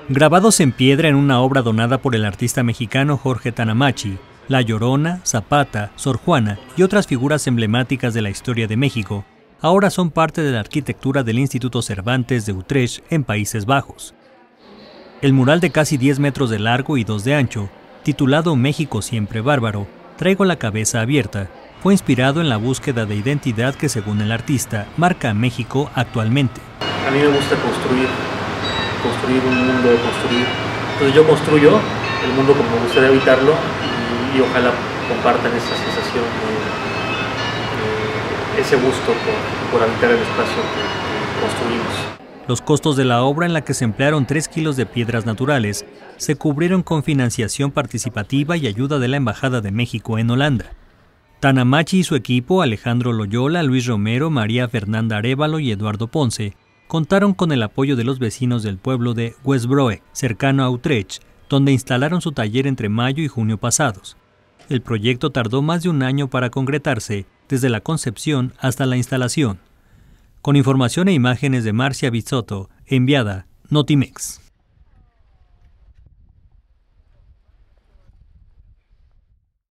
Grabados en piedra en una obra donada por el artista mexicano Jorge Tanamachi, La Llorona, Zapata, Sor Juana y otras figuras emblemáticas de la historia de México, ahora son parte de la arquitectura del Instituto Cervantes de Utrecht en Países Bajos. El mural de casi 10 metros de largo y 2 de ancho, titulado México siempre bárbaro, traigo la cabeza abierta, fue inspirado en la búsqueda de identidad que, según el artista, marca a México actualmente. A mí me gusta construir un mundo, construir. Entonces yo construyo el mundo como me gustaría habitarlo y ojalá compartan esa sensación, ese gusto por habitar el espacio que construimos. Los costos de la obra, en la que se emplearon 3 kilos de piedras naturales, se cubrieron con financiación participativa y ayuda de la Embajada de México en Holanda. Tanamachi y su equipo, Alejandro Loyola, Luis Romero, María Fernanda Arévalo y Eduardo Ponce, contaron con el apoyo de los vecinos del pueblo de Westbroek, cercano a Utrecht, donde instalaron su taller entre mayo y junio pasados. El proyecto tardó más de un año para concretarse, desde la concepción hasta la instalación. Con información e imágenes de Marcia Bizzotto, enviada Notimex.